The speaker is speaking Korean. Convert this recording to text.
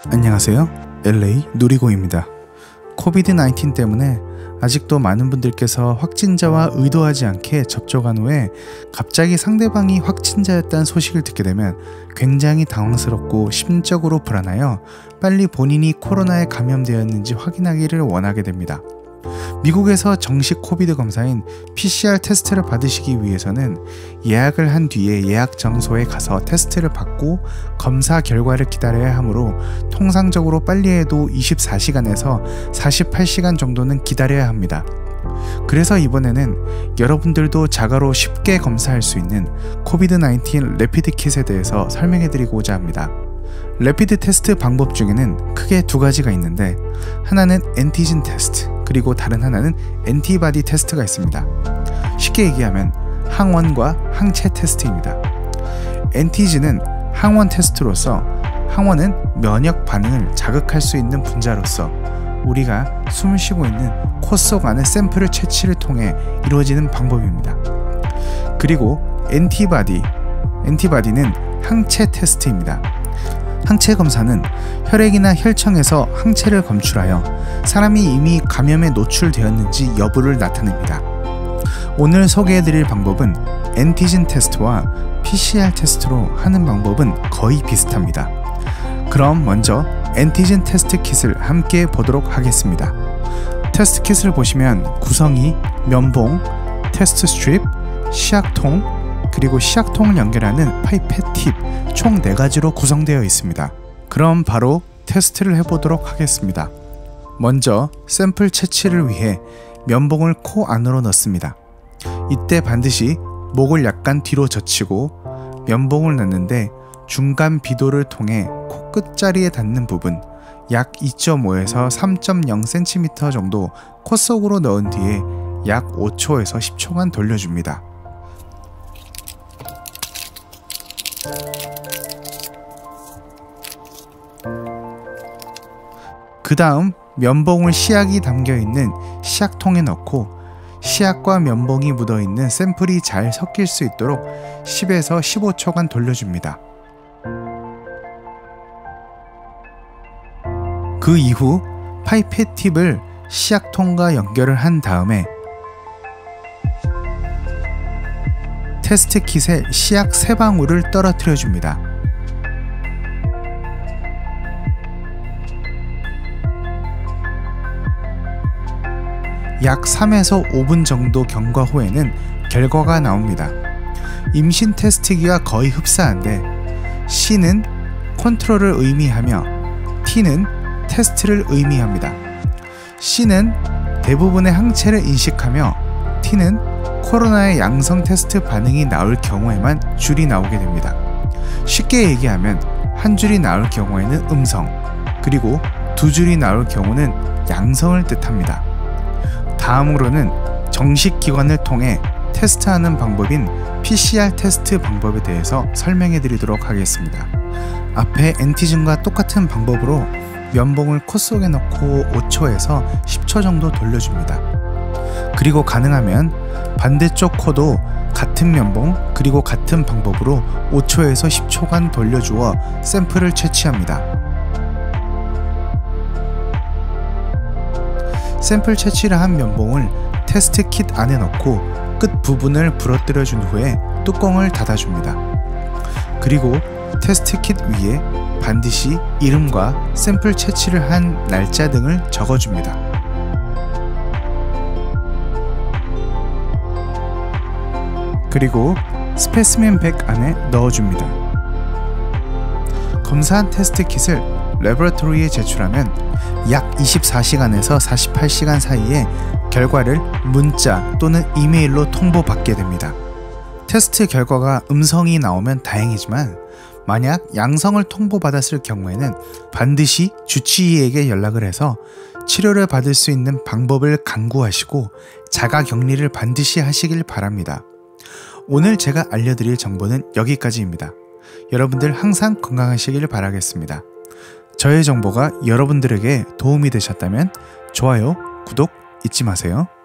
안녕하세요. LA 누리고입니다. 코비드-19 때문에 아직도 많은 분들께서 확진자와 의도하지 않게 접촉한 후에 갑자기 상대방이 확진자였다는 소식을 듣게 되면 굉장히 당황스럽고 심적으로 불안하여 빨리 본인이 코로나에 감염되었는지 확인하기를 원하게 됩니다. 미국에서 정식 코비드 검사인 PCR 테스트를 받으시기 위해서는 예약을 한 뒤에 예약 장소에 가서 테스트를 받고 검사 결과를 기다려야 하므로 통상적으로 빨리 해도 24시간에서 48시간 정도는 기다려야 합니다. 그래서 이번에는 여러분들도 자가로 쉽게 검사할 수 있는 코비드-19 레피드 킷에 대해서 설명해 드리고자 합니다. 레피드 테스트 방법 중에는 크게 두 가지가 있는데, 하나는 엔티젠 테스트, 그리고 다른 하나는 엔티바디 테스트가 있습니다. 쉽게 얘기하면 항원과 항체 테스트입니다. 엔티젠은 항원 테스트로서, 항원은 면역 반응을 자극할 수 있는 분자로서 우리가 숨을 쉬고 있는 코 속 안의 샘플을 채취를 통해 이루어지는 방법입니다. 그리고 엔티바디는 항체 테스트입니다. 항체 검사는 혈액이나 혈청에서 항체를 검출하여 사람이 이미 감염에 노출되었는지 여부를 나타냅니다. 오늘 소개해드릴 방법은 엔티젠 테스트와 PCR 테스트로 하는 방법은 거의 비슷합니다. 그럼 먼저 엔티젠 테스트 킷을 함께 보도록 하겠습니다. 테스트 킷을 보시면 구성이 면봉, 테스트 스트립, 시약통, 그리고 시약통을 연결하는 파이펫 팁 총 4가지로 구성되어 있습니다. 그럼 바로 테스트를 해보도록 하겠습니다. 먼저 샘플 채취를 위해 면봉을 코 안으로 넣습니다. 이때 반드시 목을 약간 뒤로 젖히고 면봉을 넣는데 중간 비도를 통해 코 끝자리에 닿는 부분 약 2.5에서 3.0cm 정도 코 속으로 넣은 뒤에 약 5초에서 10초간 돌려줍니다. 그 다음 면봉을 시약이 담겨있는 시약통에 넣고 시약과 면봉이 묻어있는 샘플이 잘 섞일 수 있도록 10에서 15초간 돌려줍니다. 그 이후 파이펫 팁을 시약통과 연결을 한 다음에 테스트 킷에 시약 3방울을 떨어뜨려 줍니다. 약 3에서 5분 정도 경과 후에는 결과가 나옵니다. 임신 테스트기와 거의 흡사한데 C는 컨트롤을 의미하며 T는 테스트를 의미합니다. C는 대부분의 항체를 인식하며 T는 코로나의 양성 테스트 반응이 나올 경우에만 줄이 나오게 됩니다. 쉽게 얘기하면 한 줄이 나올 경우에는 음성, 그리고 2줄이 나올 경우는 양성을 뜻합니다. 다음으로는 정식 기관을 통해 테스트하는 방법인 PCR 테스트 방법에 대해서 설명해 드리도록 하겠습니다. 앞에 엔티젠과 똑같은 방법으로 면봉을 코 속에 넣고 5초에서 10초 정도 돌려줍니다. 그리고 가능하면 반대쪽 코도 같은 면봉 그리고 같은 방법으로 5초에서 10초간 돌려주어 샘플을 채취합니다. 샘플 채취를 한 면봉을 테스트 킷 안에 넣고 끝 부분을 부러뜨려 준 후에 뚜껑을 닫아줍니다. 그리고 테스트 킷 위에 반드시 이름과 샘플 채취를 한 날짜 등을 적어줍니다. 그리고 스페시멘 백 안에 넣어줍니다. 검사한 테스트 킷을 레버러토리에 제출하면 약 24시간에서 48시간 사이에 결과를 문자 또는 이메일로 통보받게 됩니다. 테스트 결과가 음성이 나오면 다행이지만 만약 양성을 통보받았을 경우에는 반드시 주치의에게 연락을 해서 치료를 받을 수 있는 방법을 강구하시고 자가격리를 반드시 하시길 바랍니다. 오늘 제가 알려드릴 정보는 여기까지입니다. 여러분들 항상 건강하시길 바라겠습니다. 저의 정보가 여러분들에게 도움이 되셨다면 좋아요, 구독 잊지 마세요.